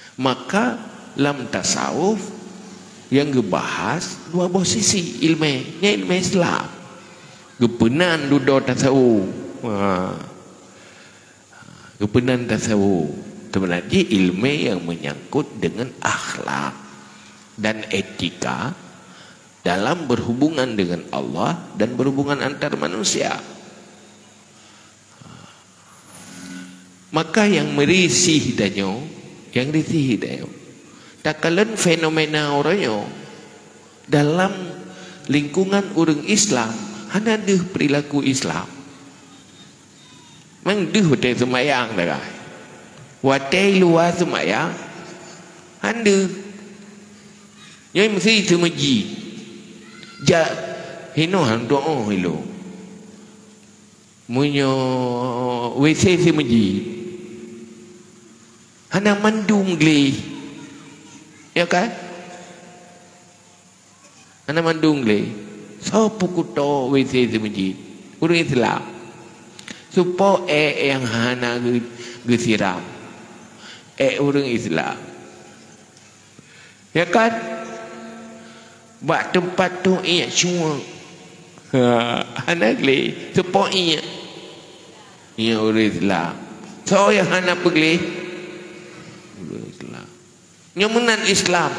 Maka dalam tasawuf yang ngebahas dua posisi ilmu, nya ilmu Islam. Gepenan duda tasawuf. Gepenan tasawuf sebenarnya ilmu yang menyangkut dengan akhlak dan etika dalam berhubungan dengan Allah dan berhubungan antar manusia. Maka yang merisih danyo, yang risih danyo, takalan fenomena orangnya dalam lingkungan orang Islam hanya ada perilaku Islam. Mang deh hotel semayang dah kan, hotel luar semayang, anda, yang mesti semuji, ja, hino hang doa hilo, munyo WC semuji. Hana mandung gli, ya kan? Hana mandung gli. So pukuto WC di masjid. Orang Islam. Supo yang hana gesiram. Orang Islam. Ya kan? Bak tempat tu iya semua. Hana gli. Supo iya. Iya orang Islam. So yang hana pergi. Islam. Nyamunan Islam.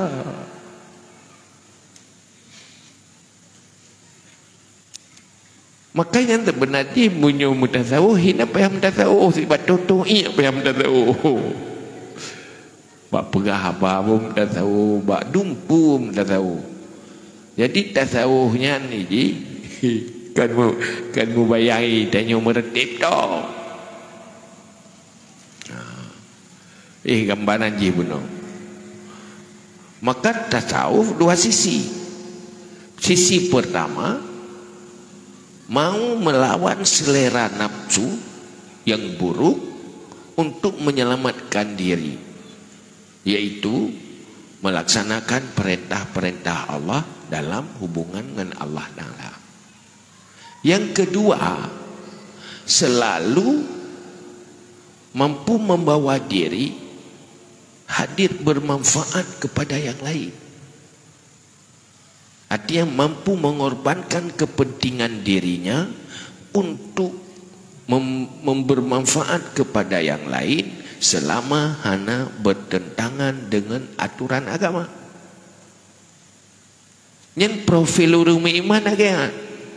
Makanya sebenarnya punya mutasawuf hina payah mutasawuf sebab toto iya payah mutasawuf. Bak pegah apa pun mutasawuf, bak dumpu mutasawuf. Jadi tasawufnya ni ji kan mu bayangi tanya meretip to. Gambaran je benar. Maka tasawuf dua sisi. Sisi pertama, mau melawan selera nafsu yang buruk untuk menyelamatkan diri, yaitu melaksanakan perintah-perintah Allah dalam hubungan dengan Allah Ta'ala. Yang kedua, selalu mampu membawa diri hadir bermanfaat kepada yang lain. Artinya mampu mengorbankan kepentingan dirinya untuk bermanfaat kepada yang lain selama hana bertentangan dengan aturan agama. Yang profil orang iman agak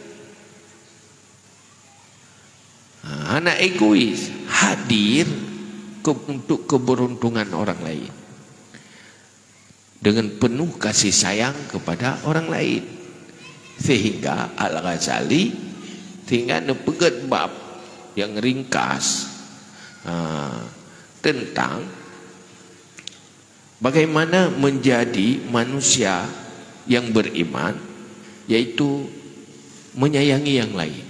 hana egois, hadir untuk keberuntungan orang lain dengan penuh kasih sayang kepada orang lain, sehingga Al-Ghazali sehingga nepegat bab yang ringkas tentang bagaimana menjadi manusia yang beriman, yaitu menyayangi yang lain.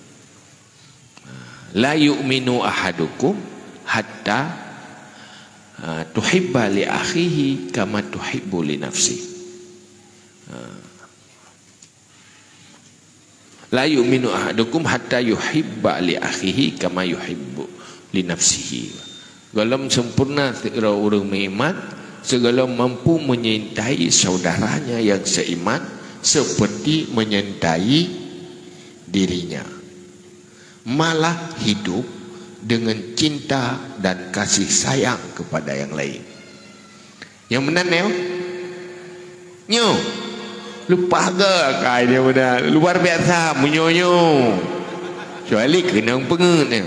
La yu'minu ahadukum hatta tuhibba li akhihi kama tuhibbu li nafsi. La yu'minu ahadukum hatta yuhibba li akhihi kama yuhibbu li nafsihi. Dalam sempurna orang beriman, segala mampu menyintai saudaranya yang seiman seperti menyintai dirinya. Malah hidup dengan cinta dan kasih sayang kepada yang lain. Yang benar nyo lupa ke kai dia benar luar biasa menyonyo kecuali kena pengen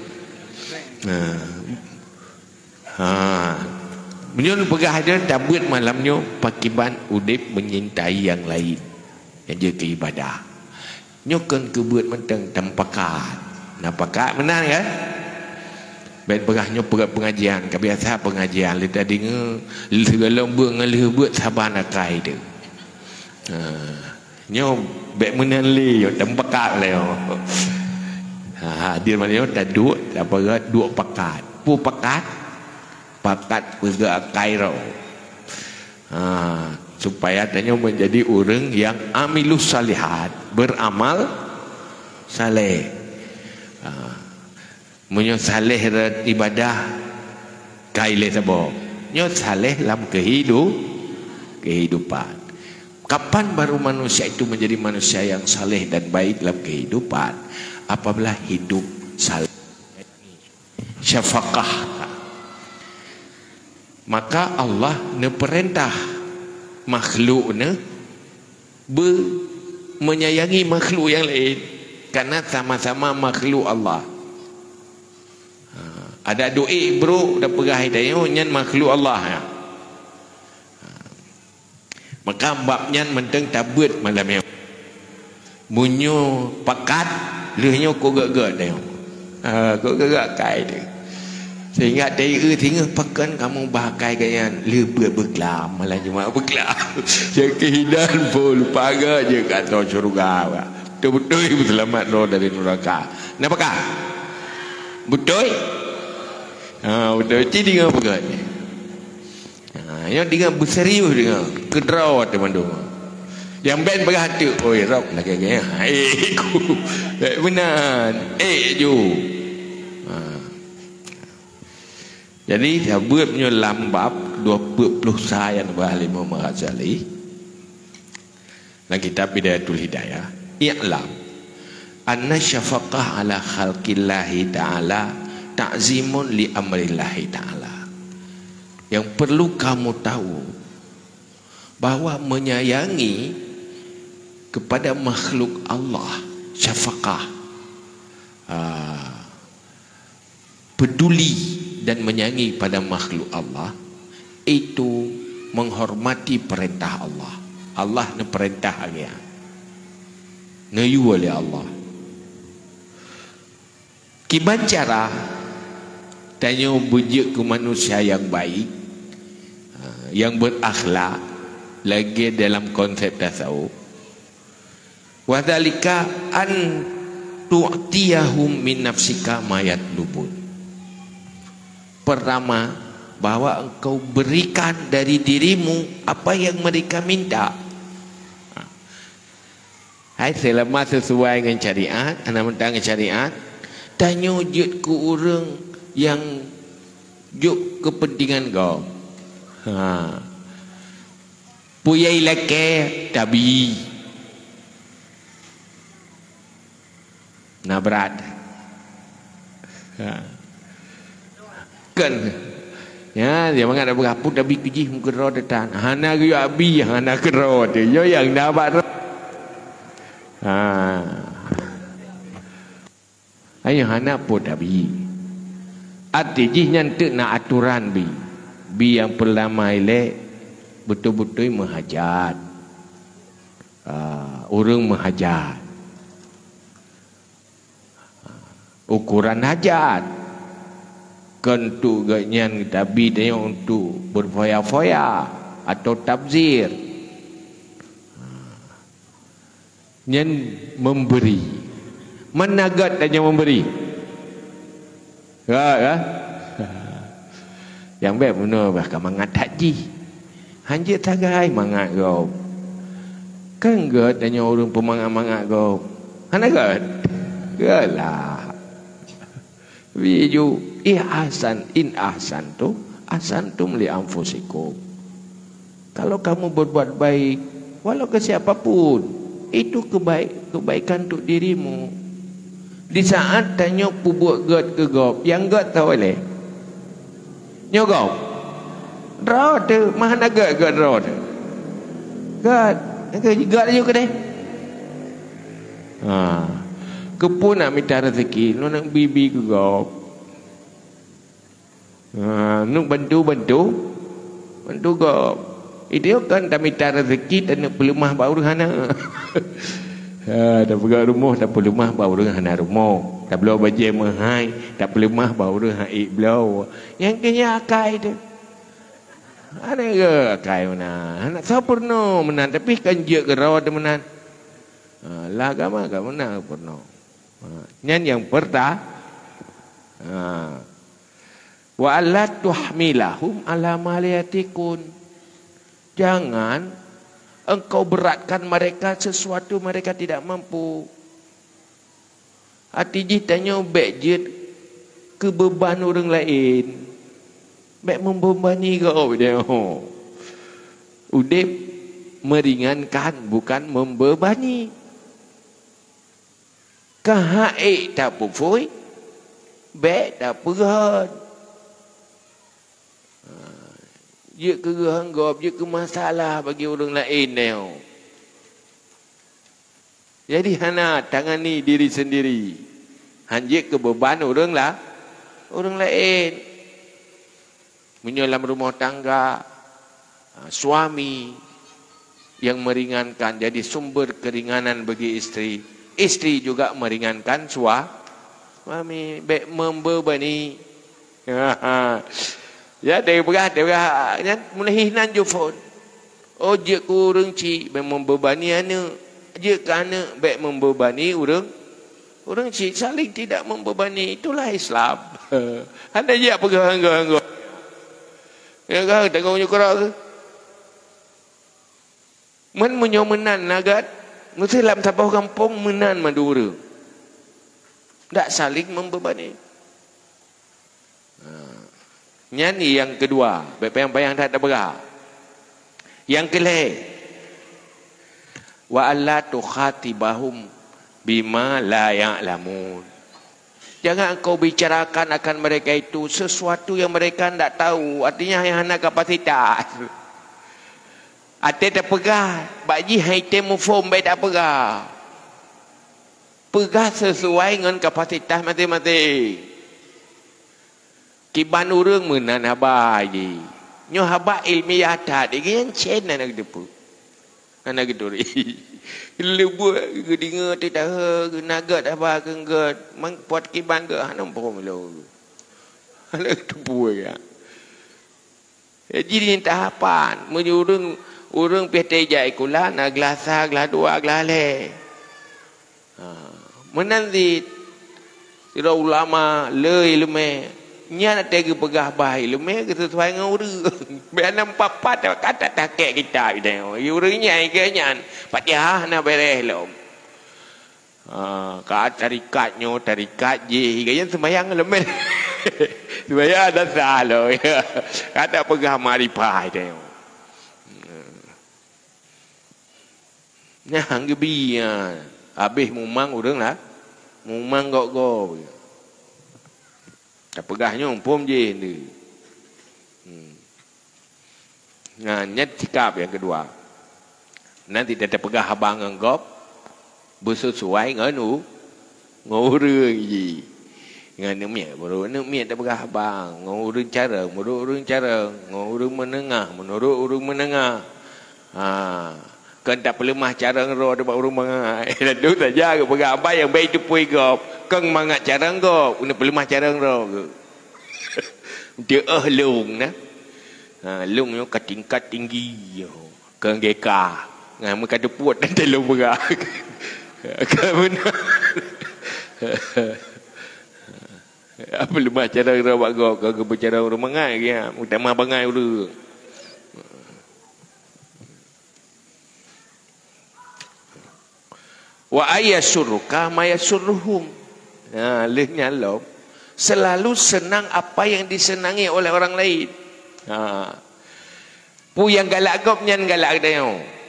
menyon pegah dia tabut malamnya pakiban udip menyintai yang lain yang dia ke ibadah nyo kan kebuat mentang tampakat nampakat benar kan. Baik pegahnya pengajian, kebiasa pengajian. Kita dengar segala buat sabar nak kai tu. Nyo baik menali tempat le. Dia mana tak duduk, tak berat duduk pakat. Pu pakat pega kai ro. Supaya tanya menjadi orang yang amilus salihat, beramal saleh. Menyo saleh ibadah kaile sabo nyo saleh dalam kehidupan. Kapan baru manusia itu menjadi manusia yang saleh dan baik dalam kehidupan? Apabila hidup saleh, syafaqah. Maka Allah ne perintah makhluk ne menyayangi makhluk yang lain karena sama-sama makhluk Allah. Ada duit bro dah perah dayo nyan makhluk Allah ya. Maka babnya menteng tabut malam ni. Munyo pakat lehnya ko gak-gak dia. Ko gak-gak kai dia. Sehingga dia tinggal pakan kamu bahakai kayan lebih berkelam malah cuma berkelam. Jadi kehidupan pun pagar je kata syurga. Betul-betul selamat roh dari neraka. Napakah? Betul? Betul. Jadi dengan pakat. Yang dengan berserius dengan kedrawat teman-teman. Yang ben berhati, oi rock lah kaya. Ku. Benar. Ju. Jadi sahabat punya lambab 20 sayang bahali Muhammad Ghazali. Dalam kitab Bidayatul Hidayah, i'lam anna syafaqah ala khalqillahi ta'ala ta'zimun li amrillahi ta'ala. Yang perlu kamu tahu bahwa menyayangi kepada makhluk Allah, syafaqah, peduli dan menyayangi pada makhluk Allah, itu menghormati perintah Allah. Allah ne perintah dia, ngayu oleh Allah. Kiban cara tanya bujuk ke manusia yang baik, yang berakhlak, lagi dalam konsep tasawuf. Wa dzalika an tu'tiyahum min nafsika ma yatlubun. Pertama, bahwa engkau berikan dari dirimu apa yang mereka minta. Hai, selama sesuai dengan syariat, anak mentang syariat, tanya ujud ke orang yang juk kepentingan kau. Puyai leke tabi nabrat kan ya dia mengadap berapa tabi kejih muka roda hana gue abi hana kerod yo yang dapat ayo hana po tabi arti jih nyantek na aturan bi yang pertama ile betul-betul menghajat, orang menghajat, ukuran hajat kentu ganyan tabi dia untuk berfoya-foya atau tabzir, nyan memberi, menagat dan yang memberi, ya. Yang baik benar bahkan mangat haji hanjit tagai mangat kau kan gak tanya orang pemangat-mangat kau hana gak lah biju ihsan in ahsan tu ahsantum li anfusikum. Kalau kamu berbuat baik walau ke siapapun itu kebaikan untuk dirimu. Di saat tanya buat gak ke gop yang gak tahu leh nyogok rod mana gak rod gak juga ke deh kepun nak minta rezeki lu nak bibi ke gop nuk bantu gop itu kan tak minta rezeki tak nak pelumah baru hana tak pergi rumah tak pelumah baru hana rumah tak belau baju mahai tak pelumah baru hai belau yang kenya akai tu ada ke akai mana anak sempurna menan tapi kan je ke rawat menan lah agama mana purna nyan yang pertama wa alla tuhmilahum ala ma la yatikun. Jangan engkau beratkan mereka sesuatu mereka tidak mampu. Hati tanya budget ke beban orang lain. Baik membebani kau dia. Udip meringankan bukan membebani. Kahai tak pufui, baik tak perat. Dia kehanggap, dia ke masalah bagi orang lain dia. Jadi hana tangani diri sendiri. Hanjik ke beban orang lah, orang lain. Menyolam rumah tangga, suami yang meringankan jadi sumber keringanan bagi istri. Istri juga meringankan suami. Baik membebani. Ya, dia berah. Mulai hinan jufon. Oh, dia kurang cik, baik membebani anak. Dia kerana baik membebani orang cik saling tidak membebani. Itulah Islam. Anda je pegang. Ya kan, tengoknya korang ke? Menyomenan nagat. Mesti dalam tapau kampung menan madura. Tak saling membebani. Nyanyi yang kedua. Bayang-bayang tak ada berah. Yang kelih. Wa alla tukhatibahum bima la ya'lamun. Jangan kau bicarakan akan mereka itu sesuatu yang mereka tidak tahu. Artinya yang hanya kapasitas. Ate tak pegah. Bakji hai temu form baik tak pegah. Pegah sesuai dengan kapasitas masing-masing. Kiban urang menan habai je. Nyo haba ilmiah tak. Dia yang cen anak depu. Anak gedori. Lebu gedinga tidak nagat apa kenggat mang puat kiban ke hanam pom lo. Anak depu ya. Jadi tahapan menyurung urang PT jai kula na glasa glas dua glas le. Menanti sira ulama le ilmu nya nak tegi pegah baik ilmu ke sesuai dengan urang. Biar papat kata takek kita dia. Urangnya iganya Fatihah na beres lo. Ka tarikat je iganya sembahyang lemen. Sembahyang ada salo. Kata pegah maripah dia. Nah, gebi habis mumang urang lah. Mumang gok. Tak pegahnya umpum je ni. Nah, nyat sikap yang kedua. Nanti dia pegah abang anggap bersesuai dengan ngurang je. Dengan miak baru miak tak pegah abang, ngurang cara, menurut ngurang menengah. Kan tak pelemah cara ngero dekat rumah. Lalu saja ke pegah abang yang baik tu pui gop. Kang mangat cara gop, una pelemah cara ngero. Dia lung nah. Lung yo tingkat tinggi yo. Kang geka. Ngan muka deput dan telung pegah. Kemana? Apa lemah cara ngero bak gop, kang bercara rumah ngai dia. Muta mah bangai urang. Wa ayasurruka ma yasurruhum. Lehnya lo selalu senang apa yang disenangi oleh orang lain. Pu yang galak gop nyan galak dia.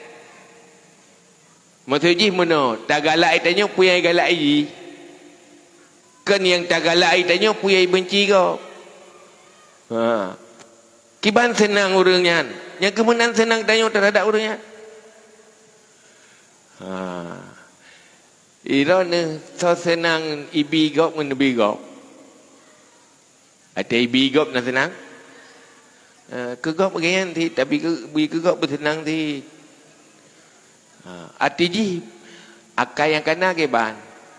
Maksudnya mana? Tak galak itanya pu yang galak i. Kan yang tak galak itanya pu yang benci gop. Kiban senang urangnya. Yang kemudian senang tanya terhadap urangnya. Irone so senang ibi gop dengan nebi gop. Ada ibi gop nak senang. Kegop bagian ti tapi kegop bersenang ti. Arti akai yang kana ke ban.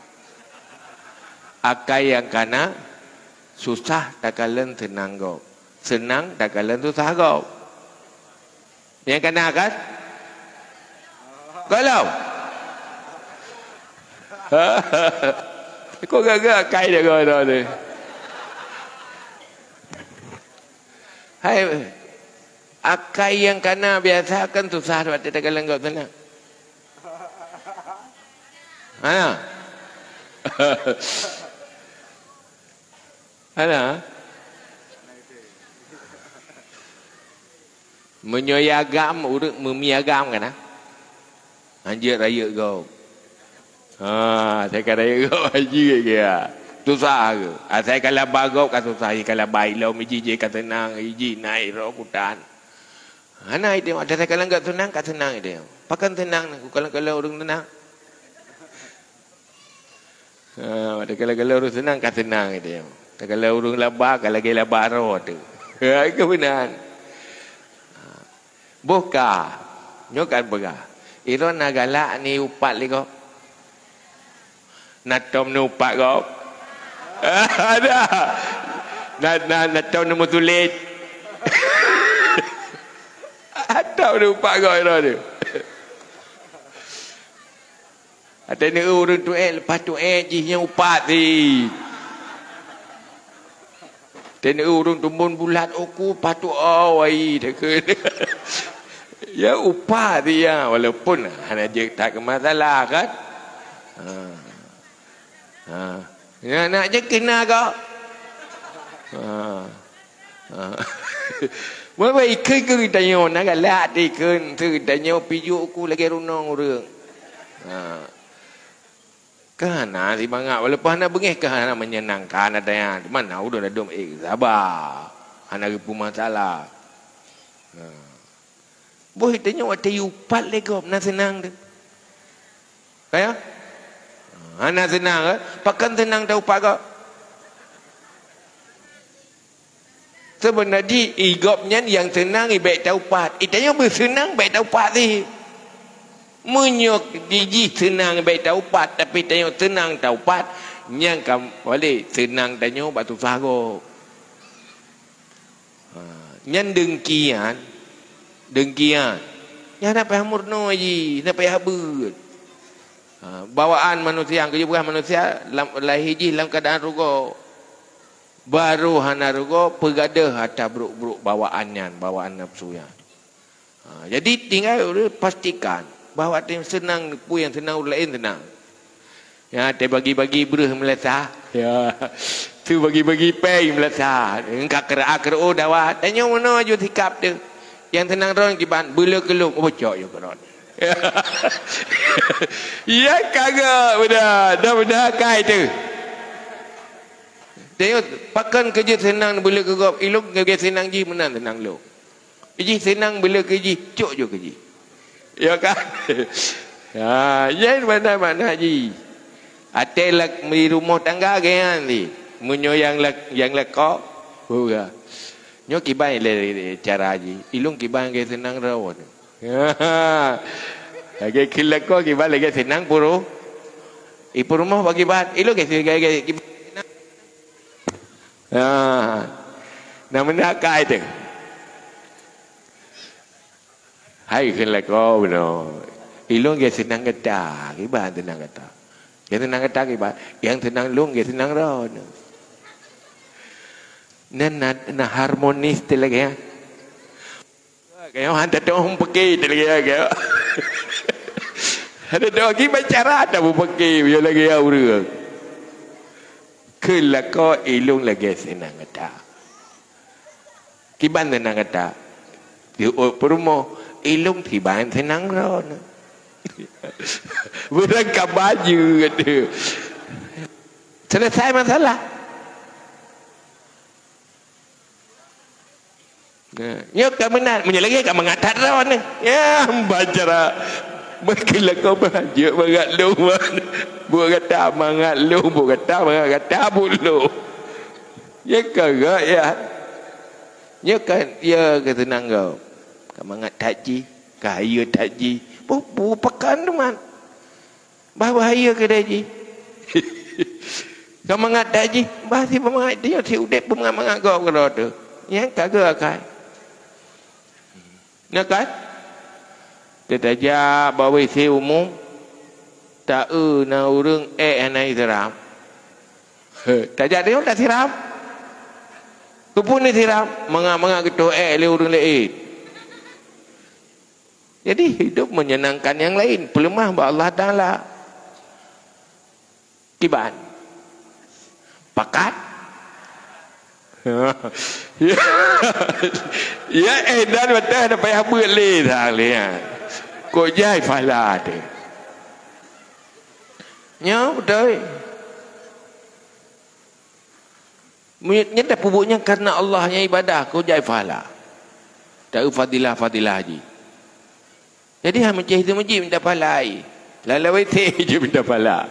Akai yang kana susah tak kalen senang gop. Senang tak kalen susah gop. Yang kana kan? Kalau kau gagak kai dia kau tu. Hai, akai yang kana biasa kan susah buat kita kalau kau senang. Ana. Menyoyagam urang memiagam kan ah. Anjir raya kau. Saya kata raya kau haji ke. Susah ke. Saya kalau bagok kan susah. Kalau baik lo mijiji kan tenang. Iji naik roh putan. Naik dia. Ada saya kalau enggak tenang kan tenang dia. Pakan tenang. Kalau orang tenang. Ada kalau orang tenang kan tenang dia. Kalau orang labah kalau lagi labah roh tu. Kebenaran. Buka. Nyokan buka. Iron nagala ni upat li kau. Natom ni upat kau. Ada. Natom ni mutulit. Natom ni upat kau Iron ni. Ada ni urun tu lepas tu jihnya upat ni. Dan urun tumbun bulat aku patu awai dekat. Ya upah dia walaupun hanya je tak masalah kan. Ya nak je kena kau. Boleh ikut ke tanya nak galak dikun tu tanya pijuk aku lagi runong urang. Kerana si bangak walaupun nak bengih ke nak menyenangkan ada yang di mana udah dom sabar. Anak ibu masalah. Boleh tanya waktu upat lego nak senang tu. Kaya? Anak senang pakan senang tahu upat kau. Sebenarnya igopnya yang senang baik tahu upat. Itanya bersenang baik tahu upat sih. Menyok gigi senang baik tahu upat tapi tanya senang tahu upat yang kamu boleh senang tanya batu sago. Yang dengkian ya nak payah murno ji nak payah ber bawaan manusia kejubuhan manusia lahir ji dalam keadaan rugo baru hana rugo pegadah atau buruk-buruk bawaan nafsu ya. Jadi tinggal pastikan bahawa tim senang pun yang senang lain senang ya dia bagi-bagi berah melesah ya tu bagi-bagi pay melesah engkau kerak dawa tanya mana je sikap dia. Yang tenang ron kiban bela keluk bocok yo ron. Ya kagak dah kai tu. Tengok pakan kerja senang bela kegop ilok kerja senang ji menang tenang lu. Ji senang bela kerja cok jo kerja. Ya kan? Ya mana ji. Atelak di rumah tangga kan ni. Munyo yang lekok. Buka. Nyo kibai le cara ji ilung kibai ke senang rawon lagi kilako kibai lagi senang puro ipu rumah bagi bat ilung ke senang namanya kai tu hai kilako beno ilung ke senang kata kibai senang kata kibai yang senang lung ke senang rawon na harmonis talaga yan. Kaya handa doon pakai talaga yan. Handa doon gibacara ada pakai yo lagi ya urang. Kelako ilung lagi senang kata. Kiban senang kata. Di perumo ilung tiban senang ron. Berangkat baju kata. Selesai masalah. Ya kebenar menyelagi kat mengatat rawan ni. Ya bacara berkila kau bahagia bangat lu. Buat kata mangat lu, buat kata bulu. Ya kagak ya. Ya kan ya ketenang kau. Kau mangat takji, kaya takji. Bu pekan tu man. Bahaya ke takji. Kau mangat takji, bahasi pemangat dia si udep pemangat kau kalau tu. Ya kagak kai. Nak kan? Tetaja bawa isi umum tak na urang anai siram. Tajak dia tak siram. Tu pun ni siram, mangak gitu le urang lain. Jadi hidup menyenangkan yang lain, pelemah ba Allah Taala. Kiban. Pakat. Ya dan betul ada payah boleh dah lihat. Kau jai fala tu. Nya betul. Munyatnya dah pupuknya karena Allahnya ibadah kau jai fala. Tak fadilah haji. Jadi hang macam itu minta pahala ai. Lalawai teh je minta pahala.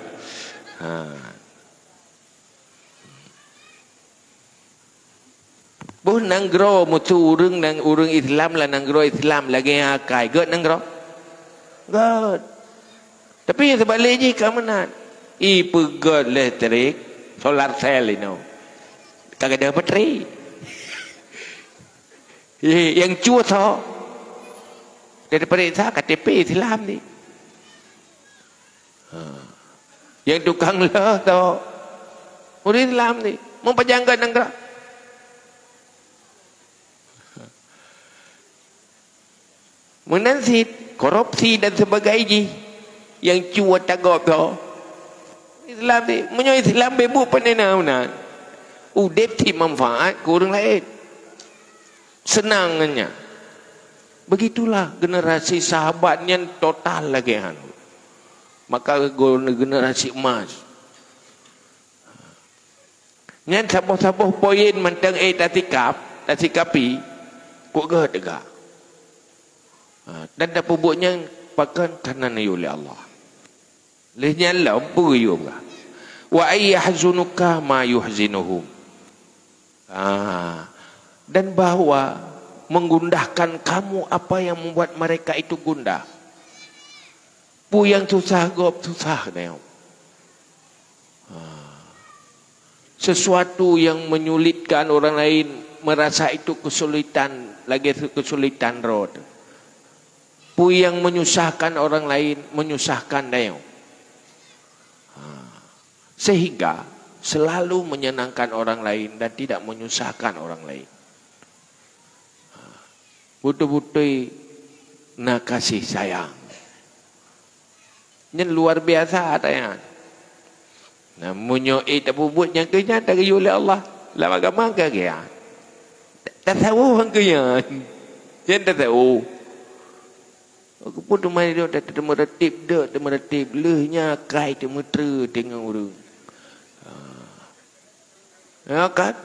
Boh nanggro mutu urang Islam lah nanggro Islam lagi akai god nanggro. God. Tapi yang sebalik je ke mana? Pegod elektrik solar cell ini. Kagak ada bateri. Yang cuat so. Daripada saya KTP Islam ni. Yang tukang lah tu. Orang Islam ni. Mempajangkan nanggro. Menansit korupsi dan sebagainya yang cuat tagap tu Islam ni menyo Islam bebu panena una udep ti manfaat ke orang lain senangnya begitulah generasi sahabatnya total lagi maka generasi emas nyan saboh-saboh poin mantang tatikapi kok gak dan dah pupuknya pakan karena ni oleh Allah. Lehnya Allah beriu lah. Wa ayyahzunuka ma yuhzinuhum. Dan bahawa menggundahkan kamu apa yang membuat mereka itu gundah. Pu yang susah gop susah dah. Sesuatu yang menyulitkan orang lain merasa itu kesulitan lagi kesulitan road. Pu yang menyusahkan orang lain menyusahkan dia. Sehingga selalu menyenangkan orang lain dan tidak menyusahkan orang lain. Betul-betul nak kasih sayang. Ini luar biasa adanya. Namunnya tak buat yang kenyataan oleh Allah. Lama agama ke dia. Tak tahu orang kaya. Yang tak tahu. Aku pun teman dia tak meretip dah, tak meretip lehnya kai tak meter tengok orang. Ya kan?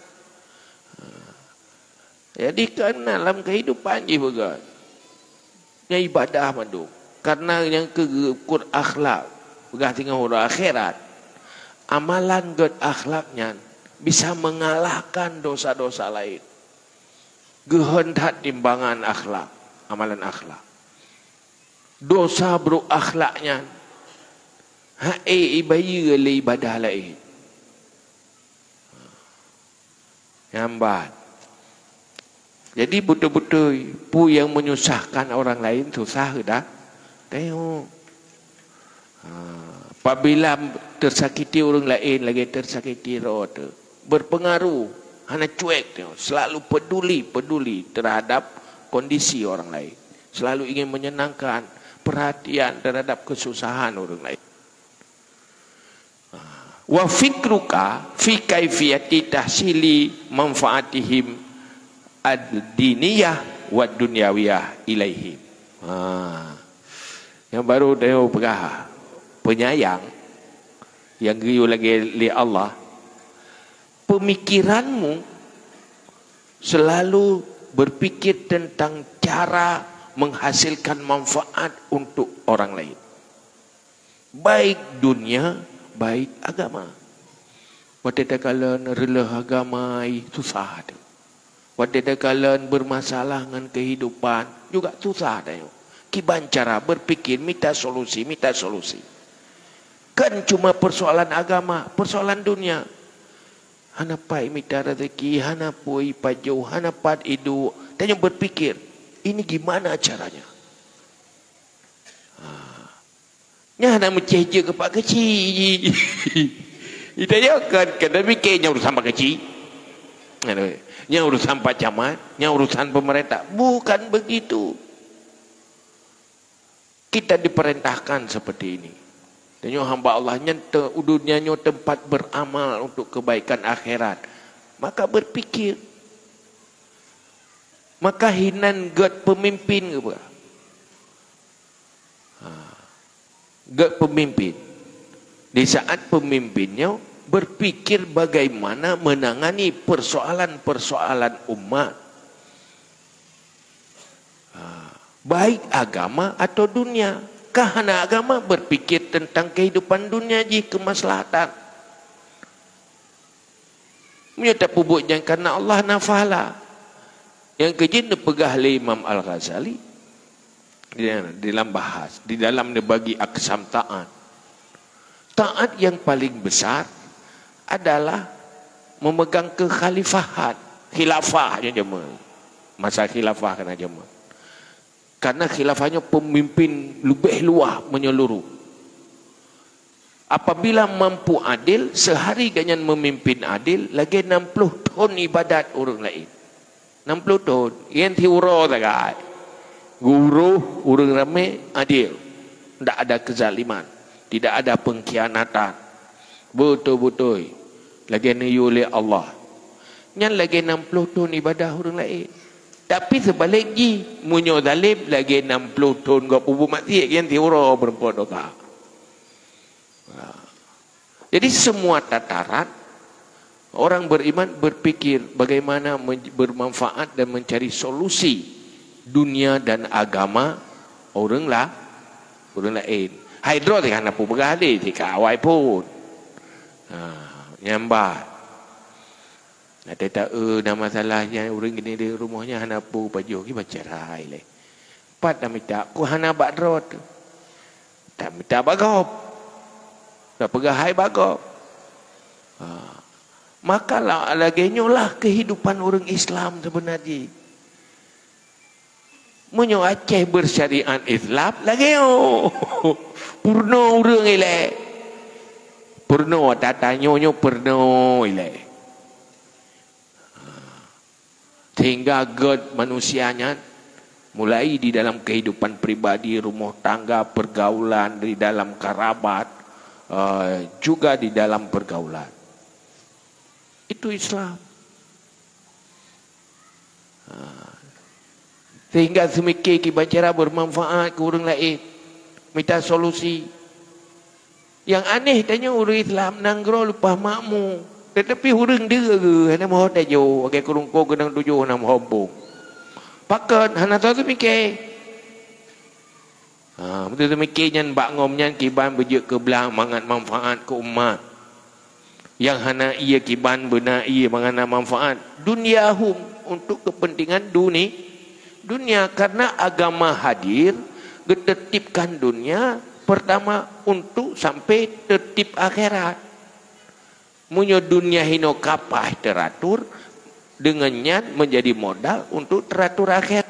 Jadi kan dalam kehidupan je begat. Yang ibadah madu. Karena yang kegur akhlak, begah tengok orang akhirat. Amalan god akhlaknya bisa mengalahkan dosa-dosa lain. Gehendak timbangan akhlak, amalan akhlak. Dosa buruk akhlaknya ibayi le ibadah lain nyambat. Jadi betul-betul pu yang menyusahkan orang lain susah dah tengok. Apabila tersakiti orang lain lagi tersakiti roh berpengaruh hanya cuek tengok. Selalu peduli terhadap kondisi orang lain, selalu ingin menyenangkan perhatian terhadap kesusahan orang lain. Wa fikruka fi kaifiyati tahsili manfaatihim ad-diniyah wa dunyawiyah ilaihim. Yang baru dia pegah penyayang yang giyu lagi li Allah. Pemikiranmu selalu berpikir tentang cara menghasilkan manfaat untuk orang lain. Baik dunia, baik agama. Wadada kalian rela agama susah tu. Wadada kalian bermasalah dengan kehidupan juga susah tu. Kiban cara berpikir minta solusi. Kan cuma persoalan agama, persoalan dunia. Hanapai minta rezeki, hanapui paju, hanapat idu. Tanya berpikir. Ini gimana caranya? Nya nak menceja ke pak kecil. Itu aja kan kena fikirnya urusan pak kecil. Nya urusan pak camat, nya urusan pemerintah. Bukan begitu. Kita diperintahkan seperti ini. Dan hamba Allah dunia tempat beramal untuk kebaikan akhirat. Maka berpikir Maka hinan gad pemimpin ke apa? Gad pemimpin. Di saat pemimpinnya berpikir bagaimana menangani persoalan-persoalan umat, baik agama atau dunia. Kahana agama berpikir tentang kehidupan dunia ji kemaslahatan. Menyata pubuk yang karena Allah nafala. Yang kejin dipegah oleh Imam Al-Ghazali dalam bahas, di dalam dia bagi aksam taat. Taat yang paling besar adalah memegang kekhalifahan, khilafahnya jemaah. Masa khilafah kena jemaah. Karena khilafahnya pemimpin lebih luas menyeluruh. Apabila mampu adil, sehari ganyan memimpin adil, lagi 60 tahun ibadat orang lain. 60 tahun. Yang tiura tak. Guru, orang ramai, adil. Tidak ada kezaliman. Tidak ada pengkhianatan. Betul-betul. Lagi ni oleh Allah. Yang lagi 60 tahun ibadah orang lain. Tapi sebalik ji, munyo zalim lagi 60 tahun kau pubu maksiat yang tiura berempat dosa. Jadi semua tataran orang beriman berpikir bagaimana bermanfaat dan mencari solusi dunia dan agama orang lain. Hydro thì hành là phụ bác đi thì cả ngoài pun nyambat. Ada tak nama masalahnya orang gini di rumahnya hana pu baju ki bacarai le. Pat dah minta ku hana badrot. Tak minta bagop. Tak pegah hai bagop. Maka lagi nyolah kehidupan orang Islam sebenarnya. Menyo Aceh bersyariat Islam lagi purno orang ile. Purno tatanya purno ile. Sehingga God manusianya mulai di dalam kehidupan pribadi, rumah tangga, pergaulan, di dalam kerabat, juga di dalam pergaulan. Itu Islam. Sehingga semikir kibacara bermanfaat ke orang lain. Minta solusi. Yang aneh tanya orang Islam nanggro lupa makmu. Tetapi orang dia ke hana mahu tajo. Agai kurungko genang tujuh hana mahu. Pakat hana tahu tu mikir. Betul tu mikir nyan bak ngom nyan kiban berjek ke belah mangat manfaat ke umat. Yang hana ia kiban benar ia mangana manfaat. Duniahum untuk kepentingan dunia. Karena agama hadir ketertibkan dunia pertama untuk sampai tertib akhirat. Munyo dunia hino kapah teratur dengannya menjadi modal untuk teratur akhirat.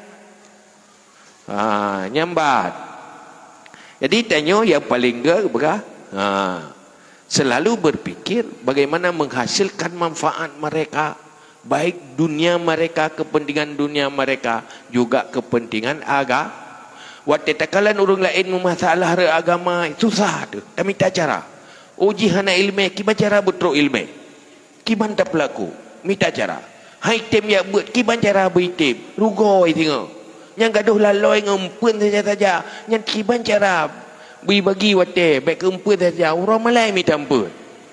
Nyambat. Jadi tanya yang paling berkah. Selalu berpikir bagaimana menghasilkan manfaat mereka. Baik dunia mereka, kepentingan dunia mereka, juga kepentingan agama. Waktu takalan orang lain memasalah agama, susah tu. Tapi tak cara. Uji hana ilmu, kiban cara betul ilmu. Kiban tak pelaku, minta cara. Hai tim yang buat, kiban cara beritim. Rugoi tengok. Yang gaduh laloi ngumpun saja. Yang kiban cara bagi waktu, baik ngumpun saja. Orang Malay minta ampun.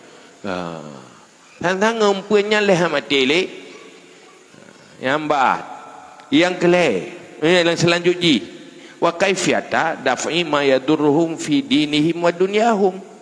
Tentang ngumpunnya leha mati le. Yang bat. Yang kelai. Yang selanjutnya. Wa kaifiyata daf'i ma yadurruhum fi dinihim wa dunyahum.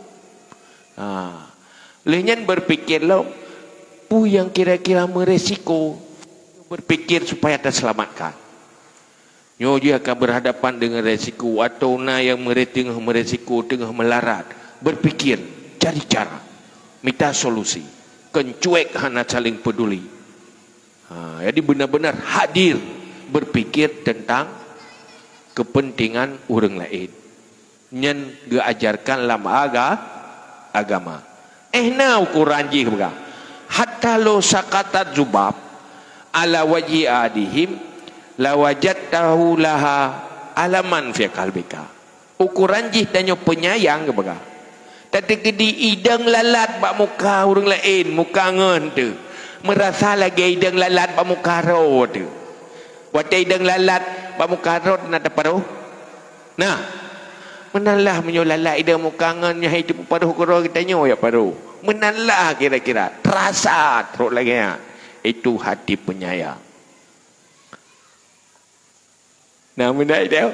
Lehnyan berpikirlah pu yang kira-kira meresiko, berpikir supaya terselamatkan. Nyo dia akan berhadapan dengan resiko atau na yang tengah meresiko, tengah melarat. Berpikir, cari cara, minta solusi, kencuek hana saling peduli. Jadi benar-benar hadir berpikir tentang kepentingan orang lain. Nyen diajarkan dalam agama. Na ukuran jih bukan. Hatta lo sakatat zubab ala wajhi adihim la wajadtahu laha alaman fi qalbika. Ukuran jih tanya penyayang ke bukan. Tapi kedi idang lalat bak muka orang lain, muka ngen tu. Merasa lagi idang lalat bak muka ro tu. Watai deng lalat ba mukarot na taparuh. Nah, menalah menyolalat ida mukangan nya itu paruh koro kita nyo ya paruh. Menalah kira-kira terasa teruk lagi ya. Itu hati penyayang. Nah, menai dia.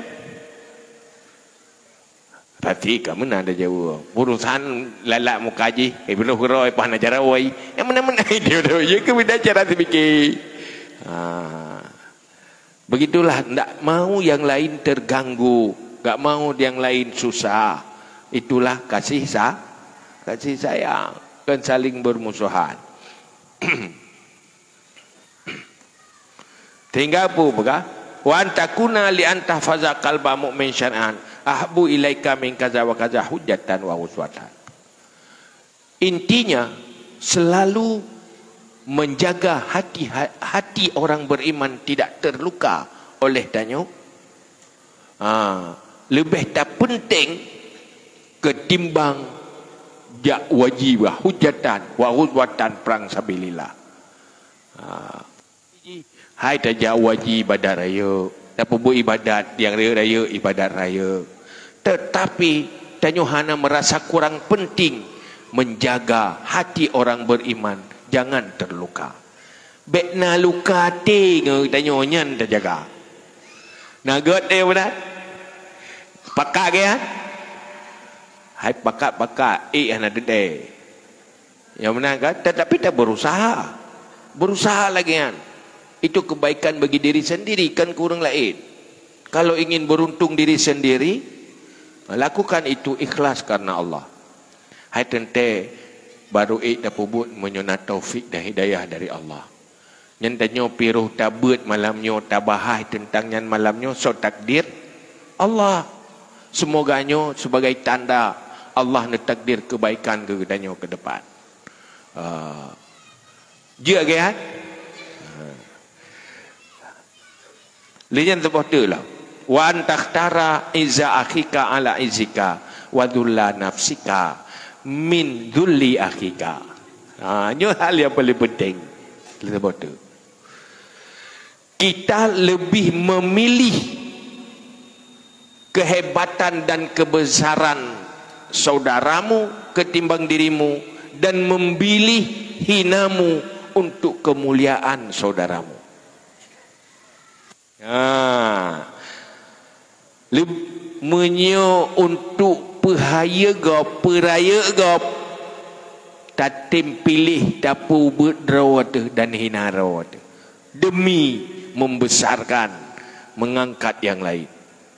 Tapi kamu nak ada jauh. Urusan lalat mukaji, belum koro pan acara wai. Yang mana-mana dia tu. Ya ke benda cara fikir. Begitulah, tak mau yang lain terganggu, tak mau yang lain susah. Itulah kasih sayang, kan saling bermusuhan. Tinggal apa bega? Wa antakuna li antahfaza qalba mu'min syar'an ahbu ilaika min kaza wa kaza hujjatan wa uswatan. Intinya selalu menjaga hati orang beriman tidak terluka oleh danyo. Lebih tak penting ketimbang wajib hujatan wa huzwatan perang sabilillah. Hai tak wajib ibadat raya, tak buat ibadat yang raya ibadat raya. Tetapi danyo hana merasa kurang penting menjaga hati orang beriman jangan terluka. Bekna luka te tanya nyan terjaga. Nagot dia benar. Pakak ke ya? Hai pakak anak dede. Yang benar kan? Tetapi tak berusaha. Berusaha lagi kan. Itu kebaikan bagi diri sendiri kan kurang lain. Kalau ingin beruntung diri sendiri, lakukan itu ikhlas karena Allah. Hai tente baru dapat buat menyunat taufik dan hidayah dari Allah. Nyantanyo piruh tabut malamnyo tabahai tentang nyan malamnyo so takdir Allah. Semoganya sebagai tanda Allah netakdir kebaikan ke danyo ke depan. Dia kan? Lian sebuah tu lah. Wa antakhtara izza akhika ala izika wa dhulla nafsika min dhulli akhika. Ini hal yang paling penting. Sebab tu kita lebih memilih kehebatan dan kebesaran saudaramu ketimbang dirimu dan memilih hinamu untuk kemuliaan saudaramu. Menyo untuk perhaya gop peraya gop tatim pilih dapu berderawat dan hina rawat demi membesarkan mengangkat yang lain,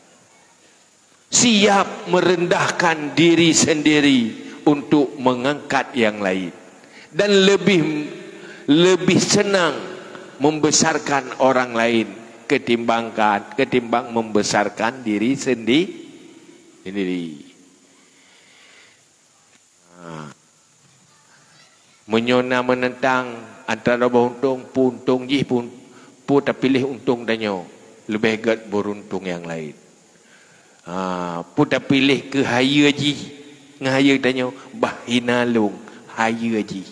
siap merendahkan diri sendiri untuk mengangkat yang lain, dan lebih senang membesarkan orang lain ketimbang membesarkan diri sendiri. Menyona menentang antara beruntung puntung jih pun tak pilih untung danyo lebih gat beruntung yang lain. Pun tak pilih ke haya ji ngahaya danyo bahina lung haya ji.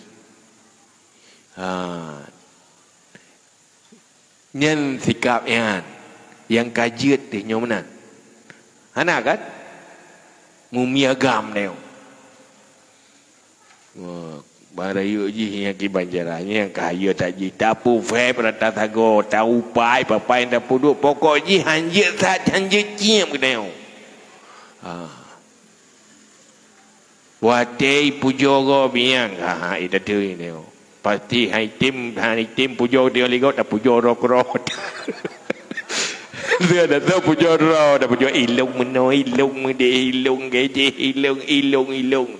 Nyan sikap yang kajiat teh nyomanan. Anak kan mumiagam neo. Barayu ji yang ki banjaranya yang kaya tak ji tapu fe berata tago tahu pai papai dah puduk pokok ji hanjit tak hanjit ciam keneo. Buatei pujo go biang ida tu neo. Pasti hai tim pujo dia ligo tak pujo rok. Dia dah tahu pujo rok dah pujo ilung meno ilung de ilung geje ilung.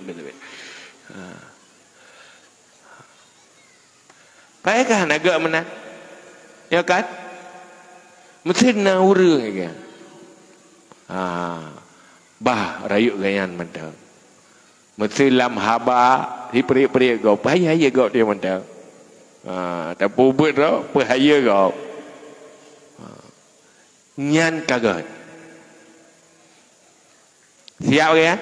Kaya naga mana? Ya kan? Mesti na urang kan. Bah rayuk gayan mentang. Mesti lam haba di peri-peri go payah ya go dia mentang. Tak pubut ro pahaya go. Nyan kagat. Siap ke ya?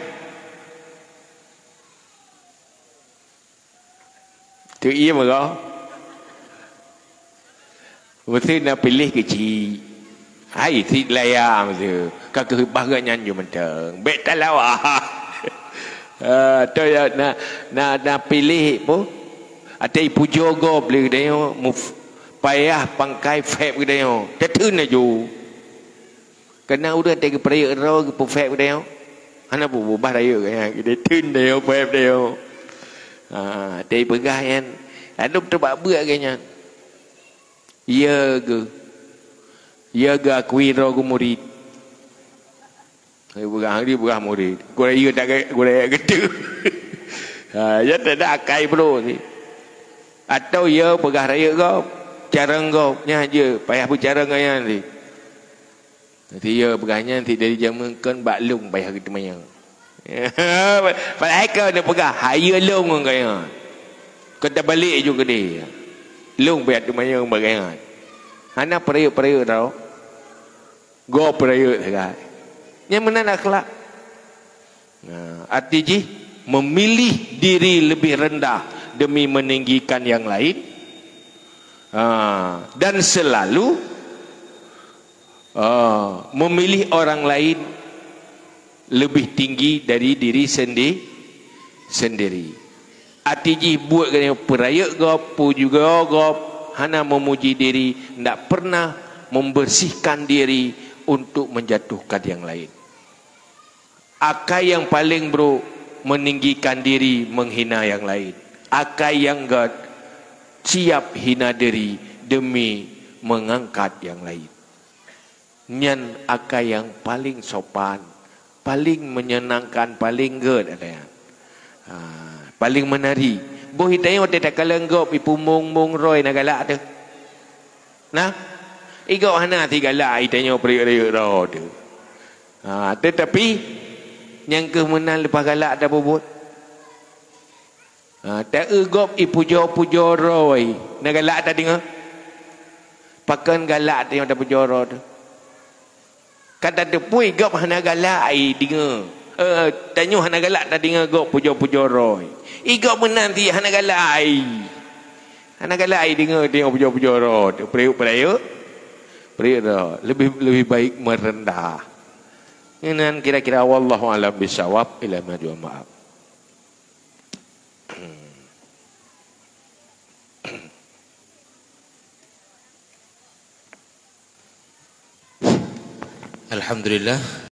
Tu iya mo go. Betul nak pilih kecil. Hai si layam tu. Kakak bahagian nyanyi mentang. Bet tak lawa. Tu ya nak pilih pun. Ada ibu jogo beli dia payah pangkai fab dia. Tetun aja. Kena udah tega peraya ro ke fab dia. Ana bu bah raya ke dia tun dia fab dia. Dia pegah kan. Ada tebak buat kayaknya. Ya ke. Ya ke akui ro ku murid. Dia bukan murid. Gua iya tak gua gitu. Ya tak ada akai bro ni. Atau ya pegah raya kau cara kau nya je payah bicara ngaya ni. Nanti ya pegahnya nanti dari zaman kan baklung payah kita mayang. Padahal kau nak pegah haya long ngaya. Kata balik juga dia. Long payah tu mayang bagai. Hana peraya tau. Go peraya dekat. Yang mana akhlak? Artinya memilih diri lebih rendah demi meninggikan yang lain, dan selalu memilih orang lain lebih tinggi dari diri sendiri. Artinya buat kena peraya gop, puju gop, hana memuji diri, tidak pernah membersihkan diri untuk menjatuhkan yang lain. Akai yang paling bro meninggikan diri, menghina yang lain. Akai yang God siap hina diri demi mengangkat yang lain. Nyan akai yang paling sopan, paling menyenangkan, paling good ada. Paling menari. Boh hitanya waktu tak kalang go pi pumung roy nak galak tu. Nah, igau hana ti galak hitanya peri ro tu. Tetapi yang kemenang lepas galak dah bobot. Tak egop pujo roy nak galak tak dengar. Pakan galak tu yang dah pujo ro tu. Kata tu pui gop hana galak ai dengar. Tanyo hana galak tak dengar gop pujo roy. Igop menang ti hana galak ai. Hana galak ai dengar pujo ro tu. Peraya ro lebih baik merendah. Ini kira-kira wallahu a'lam bisawab. Ila ma jua maaf. Alhamdulillah.